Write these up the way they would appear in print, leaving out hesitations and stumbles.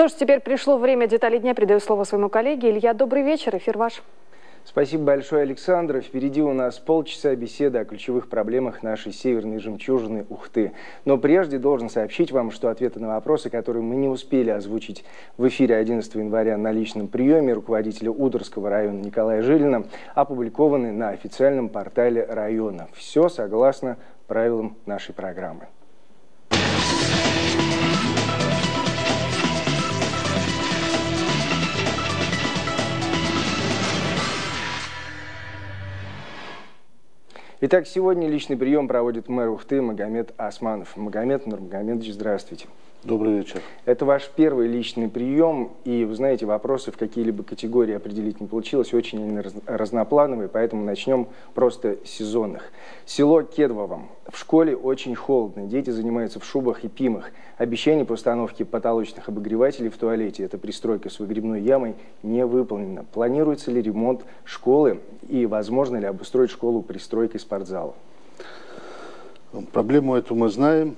Что ж, теперь пришло время деталей дня. Передаю слово своему коллеге. Илья, добрый вечер. Эфир ваш. Спасибо большое, Александра. Впереди у нас полчаса беседы о ключевых проблемах нашей северной жемчужины Ухты. Но прежде должен сообщить вам, что ответы на вопросы, которые мы не успели озвучить в эфире 11 января на личном приеме руководителя Удорского района Николая Жилина, опубликованы на официальном портале района. Все согласно правилам нашей программы. Итак, сегодня личный прием проводит мэр Ухты Магомед Османов. Магомед Нурмагомедович, здравствуйте. Добрый вечер. Это ваш первый личный прием, и, вы знаете, вопросы в какие-либо категории определить не получилось, очень они разноплановые, поэтому начнем просто с сезонных. Село Кедвово. В школе очень холодно, дети занимаются в шубах и пимах. Обещание по установке потолочных обогревателей в туалете, это пристройка с выгребной ямой, не выполнено. Планируется ли ремонт школы и возможно ли обустроить школу пристройкой спортзала? Проблему эту мы знаем.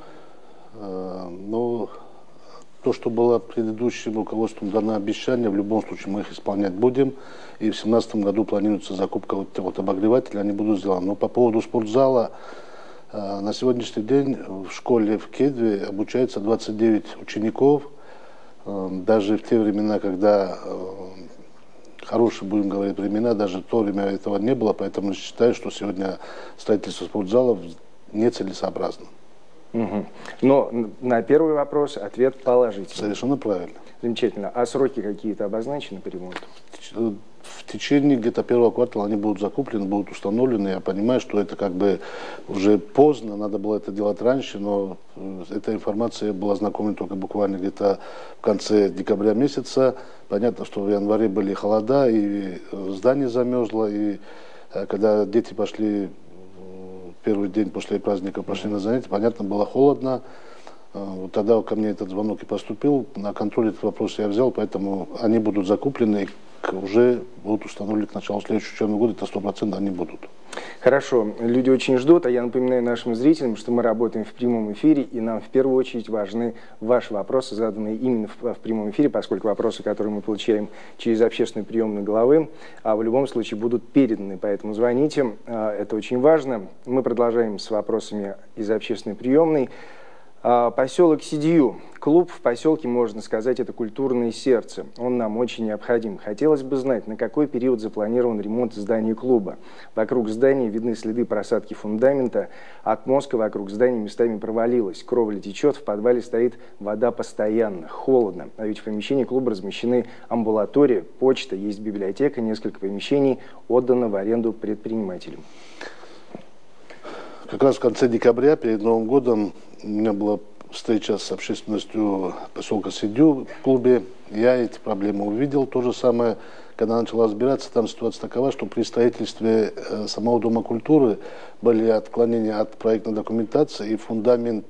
Но то, что было предыдущим руководством дано обещание, в любом случае мы их исполнять будем. И в 2017 году планируется закупка вот обогревателей, они будут сделаны. Но по поводу спортзала, на сегодняшний день в школе в Кедве обучается 29 учеников. Даже в те времена, когда хорошие, будем говорить, времена, даже в то время этого не было. Поэтому я считаю, что сегодня строительство спортзалов нецелесообразно. Угу. Но на первый вопрос ответ положительный. Совершенно правильно. Замечательно. А сроки какие-то обозначены по ремонту? В течение где-то первого квартала они будут закуплены, будут установлены. Я понимаю, что это как бы уже поздно, надо было это делать раньше, но эта информация была знакома только буквально где-то в конце декабря месяца. Понятно, что в январе были холода, и здание замерзло, и когда дети пошли первый день после праздника, пошли на занятия, понятно, было холодно. Вот тогда ко мне этот звонок и поступил. На контроль этот вопрос я взял, поэтому они будут закуплены, уже будут установлены к началу следующего учебного года, это 100% они будут. Хорошо, люди очень ждут, а я напоминаю нашим зрителям, что мы работаем в прямом эфире, и нам в первую очередь важны ваши вопросы, заданные именно в прямом эфире, поскольку вопросы, которые мы получаем через общественную приемную главы, в любом случае будут переданы, поэтому звоните, это очень важно. Мы продолжаем с вопросами из общественной приемной. Поселок Сидью. Клуб в поселке, можно сказать, это культурное сердце. Он нам очень необходим. Хотелось бы знать, на какой период запланирован ремонт здания клуба. Вокруг здания видны следы просадки фундамента. Отмостка вокруг здания местами провалилась. Кровля течет, в подвале стоит вода постоянно. Холодно. А ведь в помещении клуба размещены амбулатория, почта, есть библиотека, несколько помещений отдано в аренду предпринимателям. Как раз в конце декабря, перед Новым годом, у меня была встреча с общественностью поселка Сидью в клубе. Я эти проблемы увидел. То же самое, когда начала разбираться, там ситуация такова, что при строительстве самого Дома культуры были отклонения от проектной документации, и фундамент,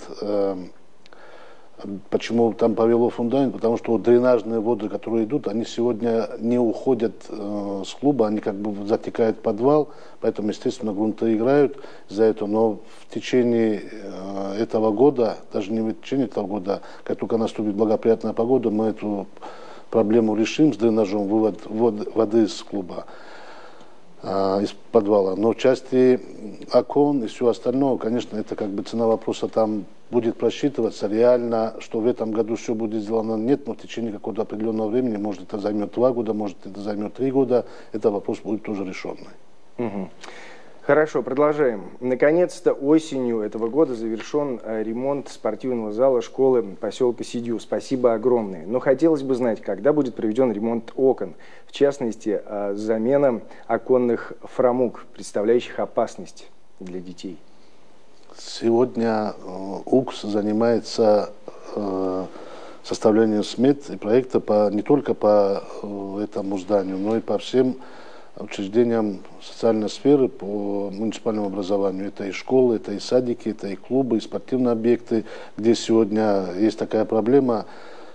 почему там повело фундамент, потому что вот дренажные воды, которые идут, они сегодня не уходят с клуба, они как бы затекают в подвал, поэтому, естественно, грунты играют из-за этого. Но в течение этого года, даже не в течение этого года, как только наступит благоприятная погода, мы эту проблему решим с дренажом воды из клуба, из подвала. Но в части окон и всего остального, конечно, это как бы цена вопроса там будет просчитываться. Реально, что в этом году все будет сделано, нет, но в течение какого-то определенного времени, может это займет 2 года, может это займет 3 года, этот вопрос будет тоже решенный. Угу. Хорошо, продолжаем. Наконец-то осенью этого года завершен ремонт спортивного зала школы поселка Сидью. Спасибо огромное. Но хотелось бы знать, когда будет проведен ремонт окон, в частности, замена оконных фрамуг, представляющих опасность для детей. Сегодня УКС занимается составлением смет и проекта не только по этому зданию, но и по всем учреждениям социальной сферы по муниципальному образованию. Это и школы, это и садики, это и клубы, и спортивные объекты, где сегодня есть такая проблема.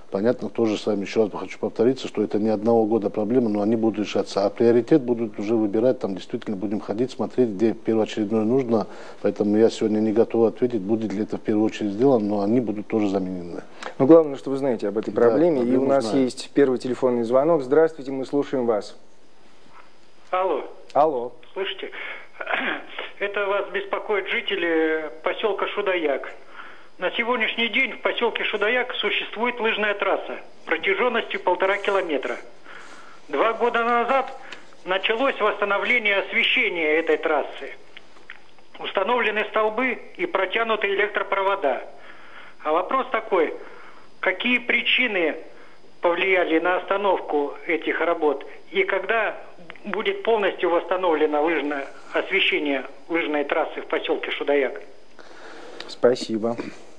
понятно, тоже с вами еще раз хочу повториться, что это не одного года проблема, но они будут решаться. А приоритет будут уже выбирать, там действительно будем ходить, смотреть, где первоочередное нужно. Поэтому я сегодня не готов ответить, будет ли это в первую очередь сделано, но они будут тоже заменены. Но главное, что вы знаете об этой проблеме. Да, и у нас есть первый телефонный звонок. Здравствуйте, мы слушаем вас. Алло. Алло. Слышите? Это вас беспокоят жители поселка Шудаяк. На сегодняшний день в поселке Шудаяк существует лыжная трасса протяженностью 1,5 километра. 2 года назад началось восстановление освещения этой трассы. Установлены столбы и протянуты электропровода. А вопрос такой, какие причины повлияли на остановку этих работ и когда будет полностью восстановлено лыжное освещение лыжной трассы в поселке Шудаяк? Спасибо.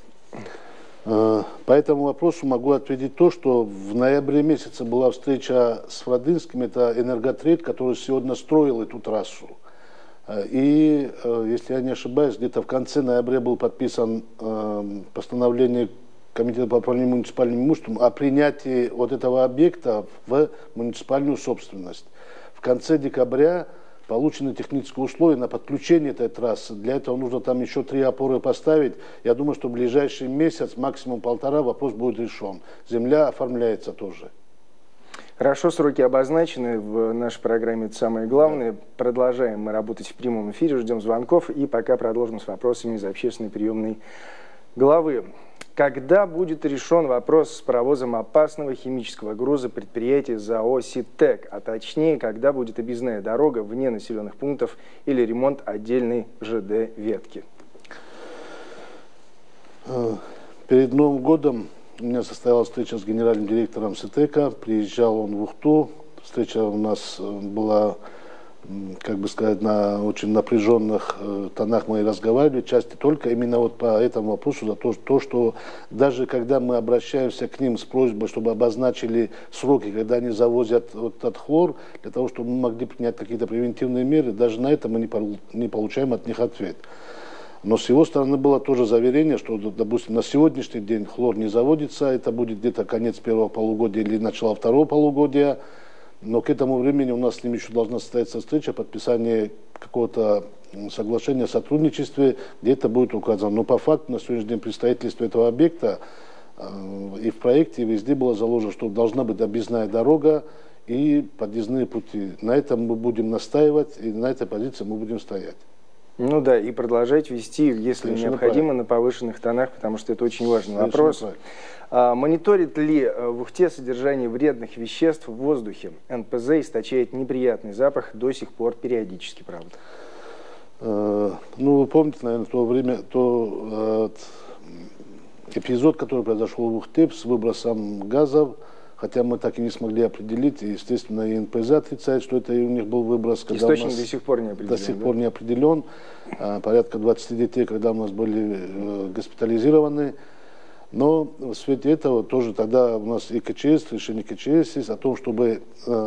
По этому вопросу могу ответить то, что в ноябре месяце была встреча с Владынским, это энерготрейд, который сегодня строил эту трассу. И, если я не ошибаюсь, где-то в конце ноября был подписан постановление Комитета по управлению муниципальным имуществом о принятии вот этого объекта в муниципальную собственность. В конце декабря получены технические условия на подключение этой трассы. Для этого нужно там еще 3 опоры поставить. Я думаю, что в ближайший месяц, максимум 1,5, вопрос будет решен. Земля оформляется тоже. Хорошо, сроки обозначены в нашей программе, это самое главное. Продолжаем мы работать в прямом эфире, ждем звонков и пока продолжим с вопросами из общественной приемной главы. Когда будет решен вопрос с провозом опасного химического груза предприятия ЗАО «Ситек», а точнее, когда будет объездная дорога вне населенных пунктов или ремонт отдельной ЖД-ветки? Перед Новым годом у меня состоялась встреча с генеральным директором «Ситека», приезжал он в Ухту, встреча у нас была, как бы сказать, на очень напряженных тонах мы и разговаривали, части только именно вот по этому вопросу, за то, что даже когда мы обращаемся к ним с просьбой, чтобы обозначили сроки, когда они завозят вот этот хлор, для того, чтобы мы могли принять какие-то превентивные меры, даже на это мы не получаем от них ответ. Но с его стороны было тоже заверение, что, допустим, на сегодняшний день хлор не заводится, это будет где-то конец первого полугодия или начало второго полугодия. Но к этому времени у нас с ними еще должна состояться встреча, подписание какого-то соглашения о сотрудничестве, где это будет указано. Но по факту на сегодняшний день при строительстве этого объекта и в проекте везде было заложено, что должна быть объездная дорога и подъездные пути. На этом мы будем настаивать и на этой позиции мы будем стоять. Ну да, и продолжать вести, если Совершенно необходимо, правильно. на повышенных тонах, потому что это очень важный Совершенно вопрос. правильно. Мониторит ли в Ухте содержание вредных веществ в воздухе? НПЗ источает неприятный запах до сих пор периодически, правда? Ну, вы помните, наверное, тот эпизод, который произошел в Ухте с выбросом газов, хотя мы так и не смогли определить, и, естественно, и НПЗ отрицает, что это и у них был выброс. Источник до сих пор не определен. До сих пор не определен. Порядка 20 детей, когда у нас были госпитализированы. Но в свете этого тоже тогда у нас и КЧС, решение КЧС есть о том, чтобы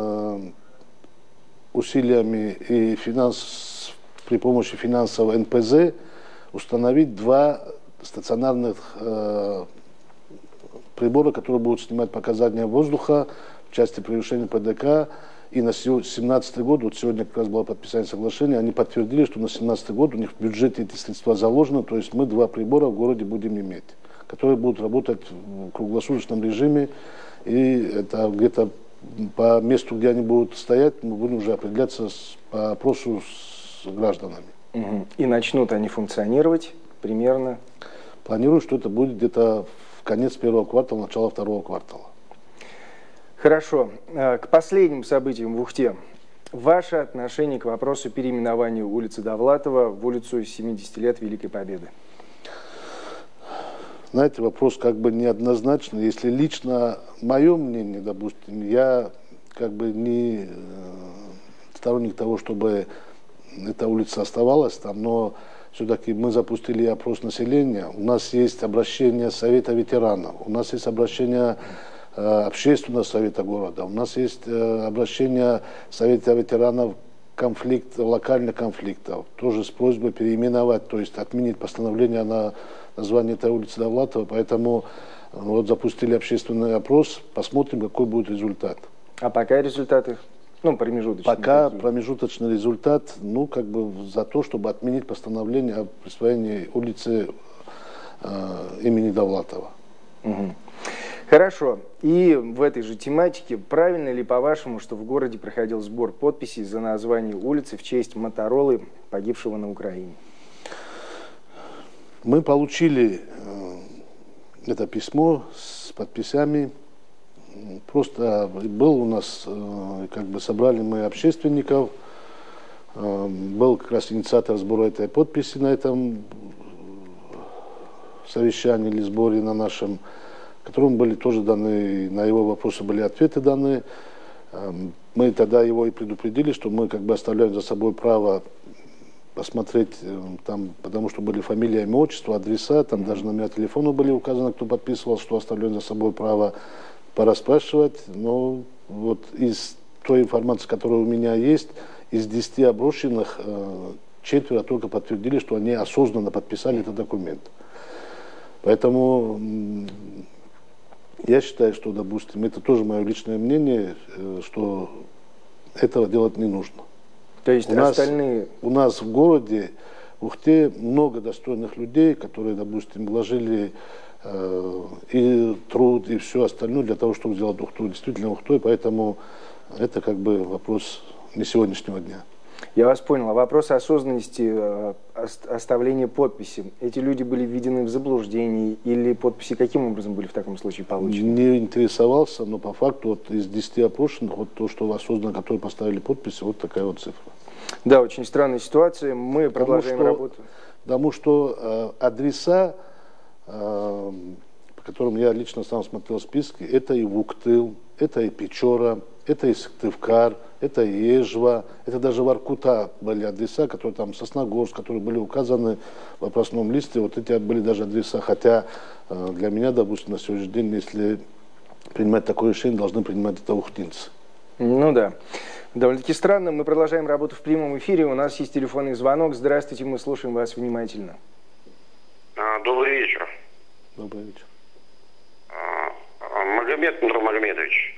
усилиями и при помощи финансового НПЗ установить 2 стационарных прибора, которые будут снимать показания воздуха в части превышения ПДК. И на 2017 год, вот сегодня как раз было подписание соглашения, они подтвердили, что на 2017 год у них в бюджете эти средства заложены, то есть мы 2 прибора в городе будем иметь, которые будут работать в круглосуточном режиме, и это где-то по месту, где они будут стоять, мы будем уже определяться по опросу с гражданами. Угу. И начнут они функционировать примерно? Планирую, что это будет где-то в конец первого квартала, начало второго квартала. Хорошо. К последним событиям в Ухте. Ваше отношение к вопросу переименования улицы Довлатова в улицу 70 лет Великой Победы? Знаете, вопрос как бы неоднозначный. Если лично мое мнение, допустим, я как бы не сторонник того, чтобы эта улица оставалась там, но все-таки мы запустили опрос населения. У нас есть обращение Совета ветеранов, у нас есть обращение Общественного совета города, у нас есть обращение Совета ветеранов локальных конфликтов, тоже с просьбой переименовать, то есть отменить постановление на название этой улицы Довлатова. Поэтому Вот запустили общественный опрос, посмотрим, какой будет результат. А пока результаты? Ну, промежуточные. Пока промежуточный результат, ну, как бы за то, чтобы отменить постановление о присвоении улицы имени Довлатова. Угу. Хорошо. И в этой же тематике, правильно ли, по-вашему, что в городе проходил сбор подписей за название улицы в честь Моторолы, погибшего на Украине? Мы получили это письмо с подписями. Просто был у нас, как бы собрали мы общественников, был как раз инициатор сбора этой подписи на этом совещании или сборе на нашем, которому были тоже даны, на его вопросы были ответы даны. Мы тогда его и предупредили, что мы как бы оставляем за собой право посмотреть там, потому что были фамилия, имя, отчество, адреса, там даже номера телефона были указаны, кто подписывал, что оставляем за собой право порасспрашивать. Но вот из той информации, которая у меня есть, из 10 обращенных 4 только подтвердили, что они осознанно подписали этот документ. Поэтому я считаю, что, допустим, это тоже мое личное мнение, что этого делать не нужно. То есть у нас в городе, в Ухте, много достойных людей, которые, допустим, вложили и труд, и все остальное для того, чтобы сделать Ухту действительно Ухтой, поэтому это как бы вопрос не сегодняшнего дня. Я вас понял. А вопрос осознанности оставления подписи. Эти люди были введены в заблуждение или подписи каким образом были в таком случае получены? Не интересовался, но по факту вот из 10 опрошенных, вот то, что осознанно, которые поставили подписи, вот такая вот цифра. Да, очень странная ситуация. Мы продолжаем работу. Потому что адреса, по которым я лично сам смотрел списки, это и Вуктыл, это и Печора, это и Сыктывкар, это и Эжва, это даже Воркута были адреса, которые там Сосногорск, которые были указаны в вопросном листе, вот эти были даже адреса, хотя для меня, допустим, на сегодняшний день, если принимать такое решение, должны принимать это ухтинцы. Ну да. Довольно-таки странно. Мы продолжаем работу в прямом эфире. У нас есть телефонный звонок. Здравствуйте, мы слушаем вас внимательно. Добрый вечер. Добрый вечер. Магомед Нурмагомедович.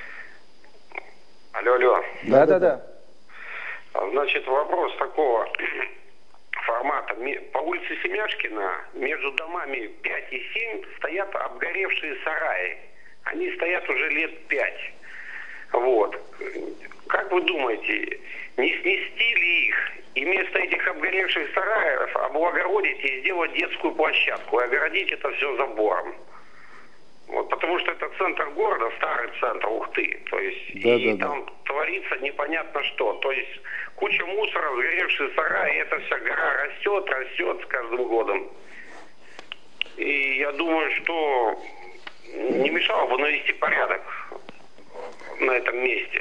Алло. Да. Значит, вопрос такого формата. По улице Семяшкина между домами 5 и 7 стоят обгоревшие сараи. Они стоят уже лет 5. Вот. Как вы думаете, не снести ли их и вместо этих обгоревших сараев облагородить и сделать детскую площадку, и огородить это все забором? Вот, потому что это центр города, старый центр Ухты. То есть, там творится непонятно что. То есть куча мусора, сгоревшие сараи, эта вся гора растет с каждым годом. И я думаю, что не мешало бы навести порядок на этом месте.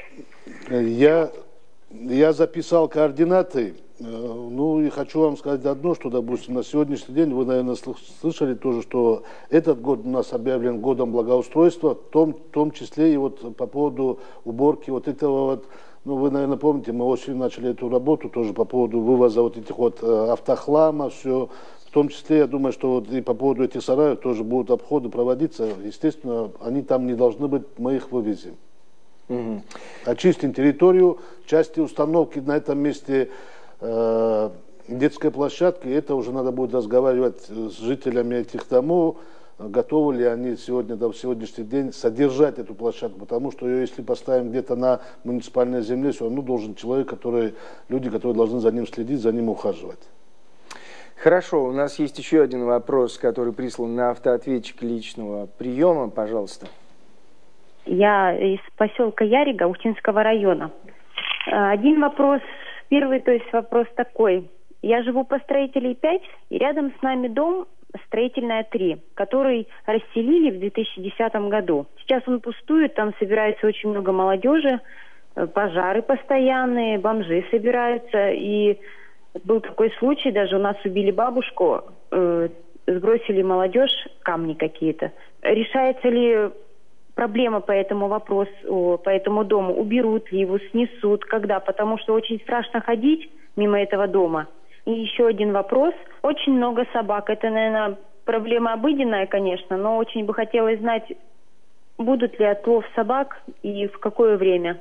Я записал координаты. Ну и хочу вам сказать одно, что, допустим, на сегодняшний день, вы, наверное, слышали тоже, что этот год у нас объявлен годом благоустройства, в том числе и вот по поводу уборки вот этого вот, ну вы, наверное, помните, мы осенью начали эту работу тоже по поводу вывоза вот этих вот автохлама, все. В том числе, я думаю, что вот и по поводу этих сараев тоже будут обходы проводиться. Естественно, они там не должны быть, мы их вывезем. Угу. Очистим территорию, части установки на этом месте детской площадки, это уже надо будет разговаривать с жителями этих домов, готовы ли они сегодня, в сегодняшний день содержать эту площадку, потому что ее, если поставим где-то на муниципальной земле, все равно должен человек, люди, которые должны за ним следить, за ним ухаживать. Хорошо, у нас есть еще один вопрос, который прислан на автоответчик личного приема, пожалуйста. Я из поселка Ярига, Ухтинского района. Один вопрос. Первый, то есть вопрос такой. Я живу по Строителей 5, и рядом с нами дом Строительная 3, который расселили в 2010 году. Сейчас он пустует, там собирается очень много молодежи, пожары постоянные, бомжи собираются. И был такой случай, даже у нас убили бабушку, сбросили молодежь, камни какие-то. Решается ли проблема по этому вопросу, по этому дому? Уберут ли его, снесут, когда? Потому что очень страшно ходить мимо этого дома. И еще один вопрос. Очень много собак. Это, наверное, проблема обыденная, конечно, но очень бы хотелось знать, будут ли отлов собак и в какое время.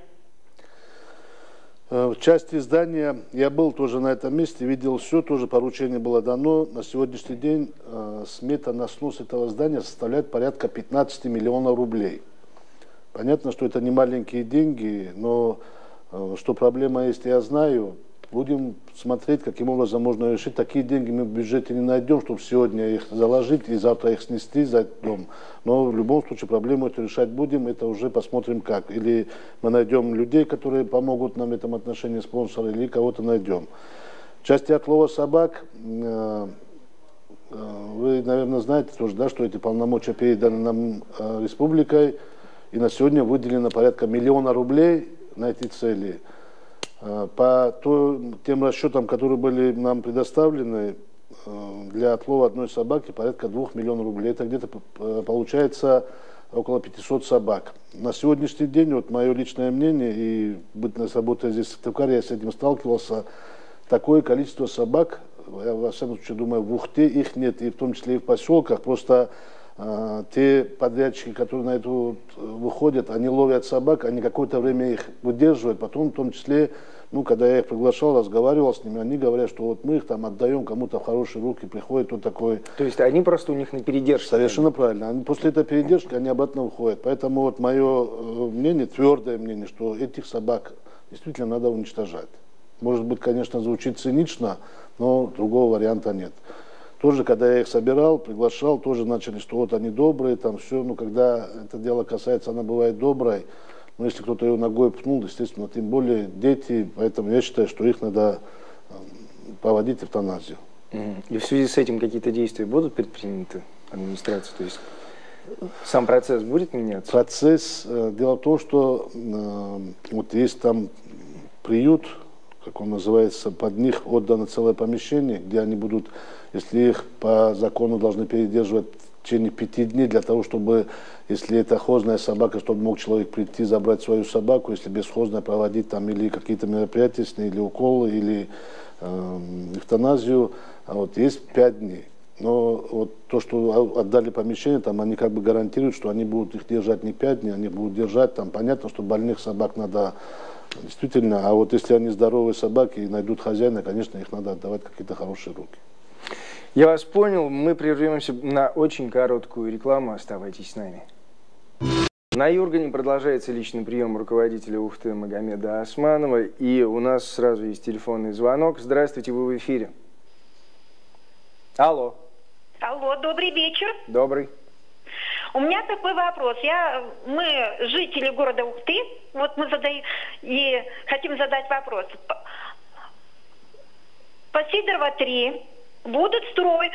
В части здания я был тоже на этом месте, видел все, тоже поручение было дано. На сегодняшний день смета на снос этого здания составляет порядка 15 миллионов рублей. Понятно, что это не маленькие деньги, но что проблема есть, я знаю. Будем смотреть, каким образом можно решить. Такие деньги мы в бюджете не найдем, чтобы сегодня их заложить и завтра их снести за дом. Но в любом случае проблему эту решать будем, это уже посмотрим как. Или мы найдем людей, которые помогут нам в этом отношении, спонсоры, или кого-то найдем. В части отлова собак, вы, наверное, знаете тоже, да, что эти полномочия переданы нам республикой, и на сегодня выделено порядка 1 000 000 рублей на эти цели. По тем расчетам, которые были нам предоставлены, для отлова одной собаки порядка 2 миллионов рублей. Это где-то получается около 500 собак. На сегодняшний день, вот мое личное мнение, и бытность работая здесь в Сыктывкаре, я с этим сталкивался, такое количество собак, я во всяком случае думаю, в Ухте их нет, и в том числе и в поселках, просто те подрядчики, которые на это выходят, они ловят собак, они какое-то время их выдерживают, потом в том числе, ну, когда я их приглашал, разговаривал с ними, они говорят, что вот мы их там отдаем кому-то в хорошие руки, приходит вот такой... То есть они просто у них на передержке? Совершенно правильно. Они, после этой передержки они обратно уходят. Поэтому вот мое мнение, твердое мнение, что этих собак действительно надо уничтожать. Может быть, конечно, звучит цинично, но другого варианта нет. Тоже, когда я их собирал, приглашал, тоже начали, что вот они добрые, там все, но когда это дело касается, она бывает доброй, но если кто-то ее ногой пнул, естественно, тем более дети, поэтому я считаю, что их надо проводить эвтаназию. И в связи с этим какие-то действия будут предприняты администрацией? То есть сам процесс будет меняться? Процесс, дело в том, что вот есть там приют, как он называется, под них отдано целое помещение, где они будут, если их по закону должны передерживать в течение 5 дней, для того, чтобы, если это хозная собака, чтобы мог человек прийти, забрать свою собаку, если бесхозная, проводить там или какие-то мероприятия с ней, или уколы, или эвтаназию, а вот есть 5 дней. Но вот то, что отдали помещение, там они как бы гарантируют, что они будут их держать не 5 дней, они будут держать, там понятно, что больных собак надо действительно, а вот если они здоровые собаки и найдут хозяина, конечно, их надо отдавать в какие-то хорошие руки. Я вас понял, мы прервемся на очень короткую рекламу, оставайтесь с нами. На Юргане продолжается личный прием руководителя Ухты Магомеда Османова, и у нас сразу есть телефонный звонок. Здравствуйте, вы в эфире. Алло. Алло, добрый вечер. Добрый. У меня такой вопрос. Мы жители города Ухты, вот мы хотим задать вопрос. По Сидорова 3 будут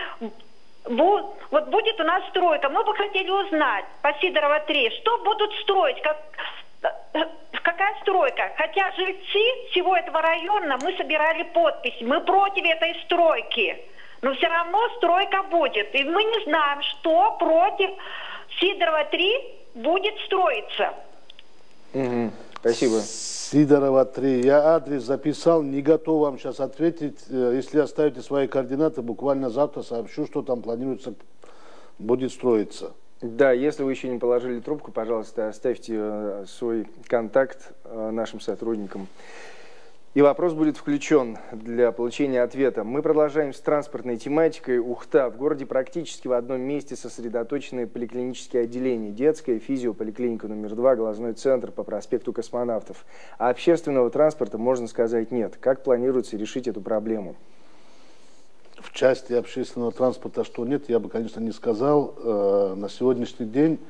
вот будет у нас стройка. Мы бы хотели узнать по Сидорова 3, что будут строить, какая стройка. Хотя жильцы всего этого района, мы собирали подписи, мы против этой стройки. Но все равно стройка будет. И мы не знаем, что против Сидорова 3 будет строиться. Спасибо. Сидорова 3. Я адрес записал, не готов вам сейчас ответить. Если оставите свои координаты, буквально завтра сообщу, что там планируется, будет строиться. Да, если вы еще не положили трубку, пожалуйста, оставьте свой контакт нашим сотрудникам. И вопрос будет включен для получения ответа. Мы продолжаем с транспортной тематикой. Ухта. В городе практически в одном месте сосредоточены поликлинические отделения. Детская, физиополиклиника номер 2, глазной центр по проспекту Космонавтов. А общественного транспорта, можно сказать, нет. Как планируется решить эту проблему? В части общественного транспорта, что нет, я бы, конечно, не сказал. На сегодняшний день...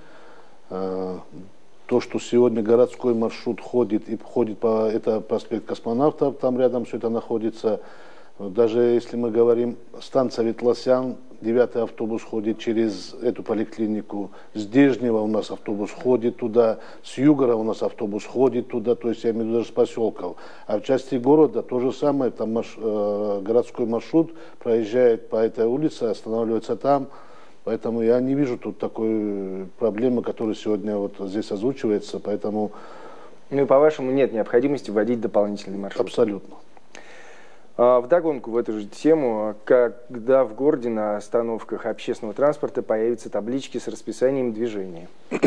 То, что сегодня городской маршрут ходит, и ходит по это проспект Космонавтов, там рядом все это находится. Даже если мы говорим, станция Ветлосян, 9-й автобус ходит через эту поликлинику. С Дежнева у нас автобус ходит туда, с Югора у нас автобус ходит туда, то есть я имею в виду даже с поселков. А в части города то же самое, там городской маршрут проезжает по этой улице, останавливается там. Поэтому я не вижу тут такой проблемы, которая сегодня вот здесь озвучивается, поэтому... Ну и по-вашему нет необходимости вводить дополнительный маршрут? Абсолютно. Вдогонку в эту же тему, когда в городе на остановках общественного транспорта появятся таблички с расписанием движения?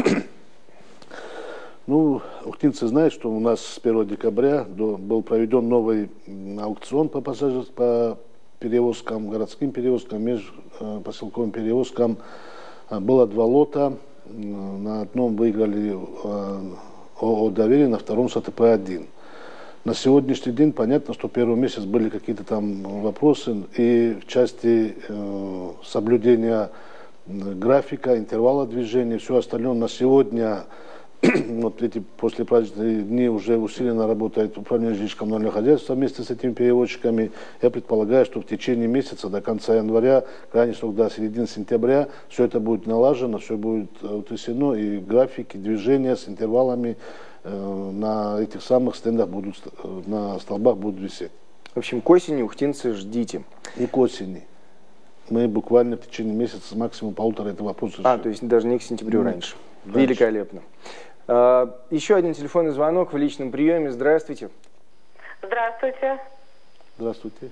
Ну, ухтинцы знают, что у нас с 1 декабря был проведен новый аукцион по перевозкам, городским перевозкам, межпоселковым перевозкам. Было 2 лота. На одном выиграли ООО «Доверие», на втором СТП-1. На сегодняшний день понятно, что первый месяц были какие-то там вопросы и в части соблюдения графика, интервала движения, все остальное. На сегодня, вот эти послепраздничные дни, уже усиленно работает управление жилищно-коммунального хозяйства вместе с этими перевозчиками. Я предполагаю, что в течение месяца, до конца января, крайний срок до середины сентября, все это будет налажено, все будет утрясено, и графики движения с интервалами на этих самых стендах будут, на столбах будут висеть. В общем, к осени ухтинцы ждите. И к осени. Мы буквально в течение месяца, максимум 1,5 этого вопроса. То есть даже не к сентябрю раньше. Великолепно. Еще один телефонный звонок в личном приеме. Здравствуйте. Здравствуйте. Здравствуйте.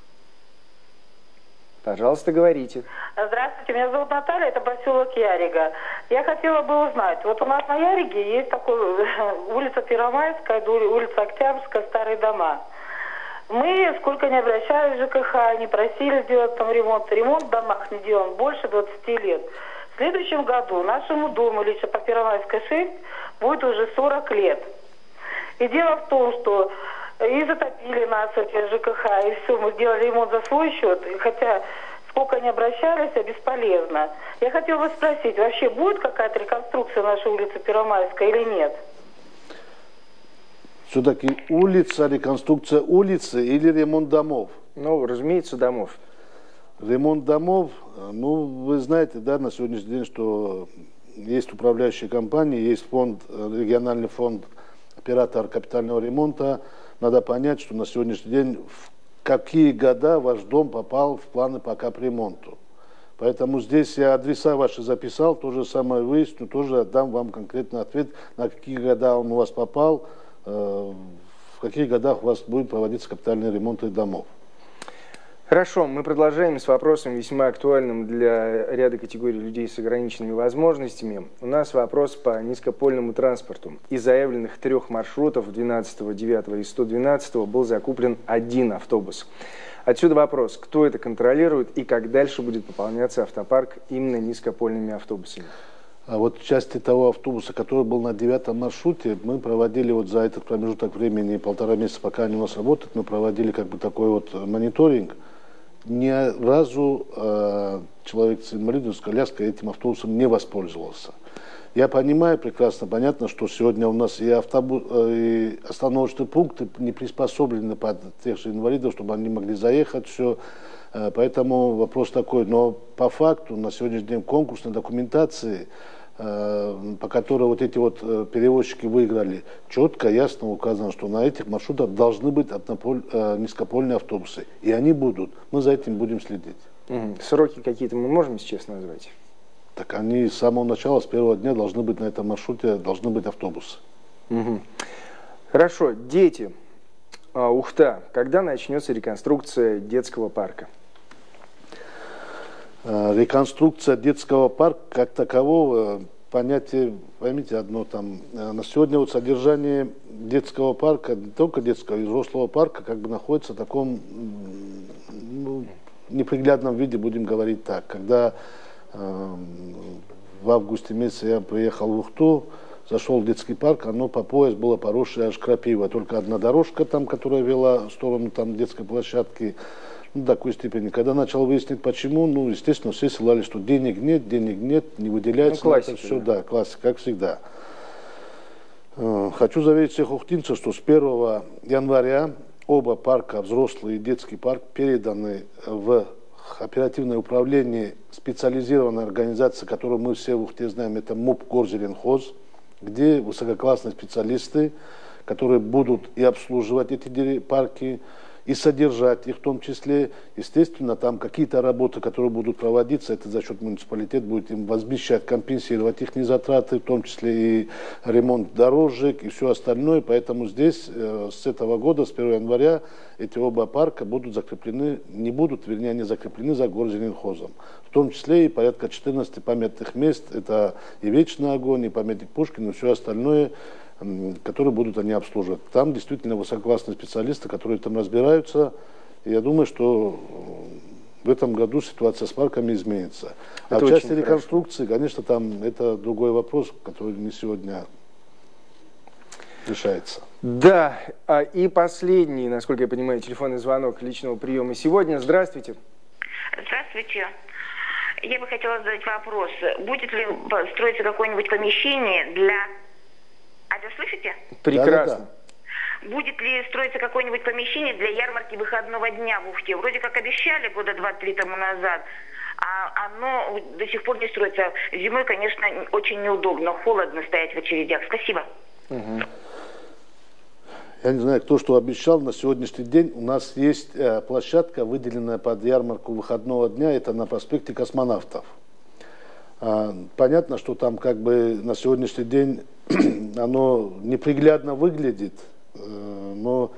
Пожалуйста, говорите. Здравствуйте, меня зовут Наталья, это поселок Ярига. Я хотела бы узнать, вот у нас на Яриге есть такой улица Первомайская, улица Октябрьская, старые дома. Мы, сколько не обращались в ЖКХ, не просили сделать там ремонт. Ремонт в домах не делан больше 20 лет. В следующем году нашему дому, лично по Первомайской 6, будет уже 40 лет. И дело в том, что и затопили нас эти ЖКХ, и все, мы сделали ремонт за свой счет, хотя сколько не обращались, а бесполезно. Я хотела бы спросить, вообще будет какая-то реконструкция нашей улицы Первомайской или нет? Все-таки улица, реконструкция улицы или ремонт домов? Ну, разумеется, домов. Ремонт домов, ну, вы знаете, да, на сегодняшний день, что есть управляющие компании, есть фонд, региональный фонд, оператор капитального ремонта. Надо понять, что на сегодняшний день в какие года ваш дом попал в планы по капремонту. Поэтому здесь я адреса ваши записал, то же самое выясню, тоже отдам вам конкретный ответ, на какие года он у вас попал, в каких годах у вас будет проводиться капитальный ремонт домов. Хорошо, мы продолжаем с вопросом весьма актуальным для ряда категорий людей с ограниченными возможностями. У нас вопрос по низкопольному транспорту. Из заявленных 3 маршрутов 12, 9 и 112 был закуплен 1 автобус. Отсюда вопрос, кто это контролирует и как дальше будет пополняться автопарк именно низкопольными автобусами? А вот в части того автобуса, который был на 9 маршруте, мы проводили вот за этот промежуток времени, 1,5 месяца, пока они у нас работают, мы проводили как бы такой вот мониторинг. Ни разу человек с инвалидностью, с коляской этим автобусом не воспользовался. Я понимаю прекрасно, понятно, что сегодня у нас и остановочные пункты не приспособлены под тех же инвалидов, чтобы они могли заехать, все. Поэтому вопрос такой. Но по факту на сегодняшний день конкурсной документации, по которой вот эти вот перевозчики выиграли, четко, ясно указано, что на этих маршрутах должны быть низкопольные автобусы. И они будут. Мы за этим будем следить. Сроки какие-то мы можем сейчас назвать? Так они с самого начала, с первого дня должны быть на этом маршруте, должны быть автобусы. Хорошо. Дети. Ухта. Когда начнется реконструкция детского парка? Реконструкция детского парка как такового, понятие, поймите одно там, на сегодня вот содержание детского парка, не только детского, и взрослого парка, как бы находится в таком неприглядном виде, будем говорить так. Когда в августе месяце я приехал в Ухту, зашел в детский парк, оно по пояс было поросшее аж крапива. Только одна дорожка там, которая вела в сторону там детской площадки, до такой степени. Когда начал выяснить почему, ну, естественно, все ссылались, что денег нет, не выделяется. Ну, классика, все, да, классика, как всегда. Хочу заверить всех ухтинцев, что с 1 января оба парка, взрослый и детский парк, переданы в оперативное управление специализированной организации, которую мы все в Ухте знаем, это МУП Горзеленхоз, где высококлассные специалисты, которые будут и обслуживать эти парки, и содержать их в том числе. Естественно, там какие-то работы, которые будут проводиться, это за счет муниципалитета будет им возмещать, компенсировать их затраты, в том числе и ремонт дорожек и все остальное. Поэтому здесь с этого года, с 1 января, эти оба парка будут закреплены, не будут, вернее, они закреплены за горзеленхозом. В том числе и порядка 14 памятных мест, это и Вечный огонь, и памятник Пушкину, и все остальное, которые будут они обслуживать. Там действительно высококлассные специалисты, которые там разбираются. И я думаю, что в этом году ситуация с парками изменится. А в части реконструкции, конечно, там это другой вопрос, который не сегодня решается. Да, и последний, насколько я понимаю, телефонный звонок личного приема сегодня. Здравствуйте. Здравствуйте. Я бы хотела задать вопрос. Будет ли строиться какое-нибудь помещение для... Алло, слышите? Прекрасно. Будет ли строиться какое-нибудь помещение для ярмарки выходного дня в Ухте? Вроде как обещали года 2-3 тому назад, а оно до сих пор не строится. Зимой, конечно, очень неудобно, холодно стоять в очередях. Спасибо. Угу. Я не знаю, кто что обещал. На сегодняшний день у нас есть площадка, выделенная под ярмарку выходного дня. Это на проспекте Космонавтов. Понятно, что там как бы на сегодняшний день оно неприглядно выглядит, но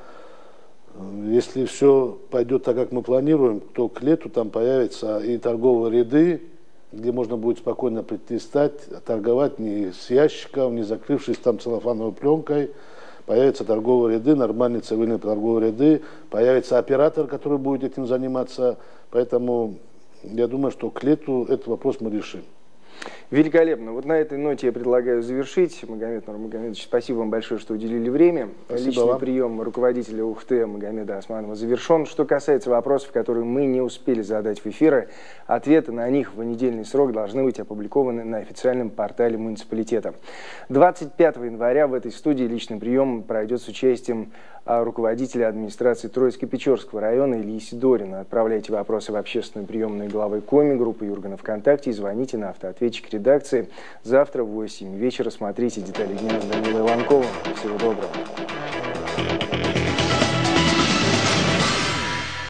если все пойдет так, как мы планируем, то к лету там появятся и торговые ряды, где можно будет спокойно прийти, стать, торговать не с ящиков, не закрывшись там целлофановой пленкой. Появятся торговые ряды, нормальные цивильные торговые ряды, появится оператор, который будет этим заниматься. Поэтому я думаю, что к лету этот вопрос мы решим. Великолепно. Вот на этой ноте я предлагаю завершить. Магомед Нурмагомедович, спасибо вам большое, что уделили время. Спасибо Личный вам. прием руководителя Ухты Магомеда Османова завершен. Что касается вопросов, которые мы не успели задать в эфире, ответы на них в недельный срок должны быть опубликованы на официальном портале муниципалитета. 25 января в этой студии личный прием пройдет с участием руководителя администрации Троицко-Печорского района Ильи Сидорина. Отправляйте вопросы в общественную приемную главы Коми, группы Юргана ВКонтакте и звоните на автоответчик редакции. Завтра в 8 вечера смотрите «Детали дня» с Данилой Ланковым. Всего доброго.